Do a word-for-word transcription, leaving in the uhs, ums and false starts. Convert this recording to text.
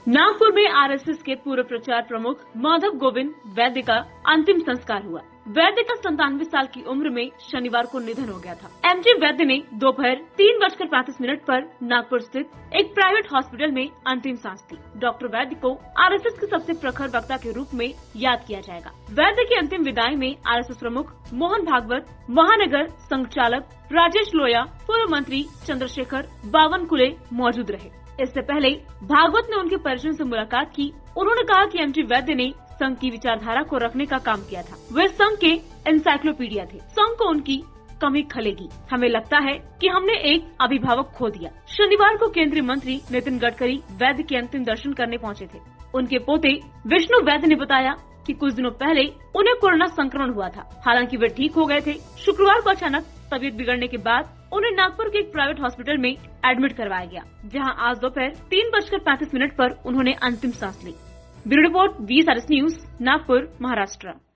नागपुर में आरएसएस के पूर्व प्रचार प्रमुख माधव गोविंद वैद्य का अंतिम संस्कार हुआ। वैद्य का संतानवे साल की उम्र में शनिवार को निधन हो गया था। एमजी वैद्य ने दोपहर तीन बजकर पैंतीस मिनट पर नागपुर स्थित एक प्राइवेट हॉस्पिटल में अंतिम सांस ली। डॉक्टर वैद्य को आरएसएस के सबसे प्रखर वक्ता के रूप में याद किया जाएगा। वैद्य की अंतिम विदाई में आरएसएस प्रमुख मोहन भागवत, महानगर संघचालक राजेश लोया, पूर्व मंत्री चंद्रशेखर बावनकुले मौजूद रहे। इससे पहले भागवत ने उनके परिजन से मुलाकात की। उन्होंने कहा कि एमजी वैद्य ने संघ की विचारधारा को रखने का काम किया था। वे संघ के एनसाइक्लोपीडिया थे। संघ को उनकी कमी खलेगी। हमें लगता है कि हमने एक अभिभावक खो दिया। शनिवार को केंद्रीय मंत्री नितिन गडकरी वैद्य के अंतिम दर्शन करने पहुंचे थे। उनके पोते विष्णु वैद्य ने बताया कि कुछ दिनों पहले उन्हें कोरोना संक्रमण हुआ था। हालांकि वे ठीक हो गए थे। शुक्रवार को अचानक तबीयत बिगड़ने के बाद उन्हें नागपुर के एक प्राइवेट हॉस्पिटल में एडमिट करवाया गया, जहां आज दोपहर तीन बजकर पैंतीस मिनट पर उन्होंने अंतिम सांस ली। Bureau report, V news, Nagpur, Maharashtra.